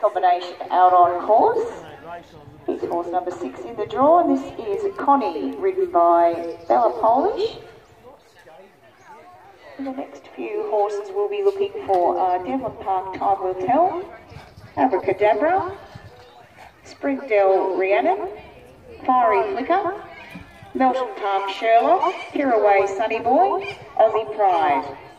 combination out on course. He's horse number 6 in the draw, and this is Connie, ridden by Bella Polish. And the next few horses we'll be looking for are Devon Park Time Will Tell, Abracadabra, Springdale Rhiannon, Fiery Flicker, Melton Park Sherlock, Piraway Sunny Boy, Aussie Pride.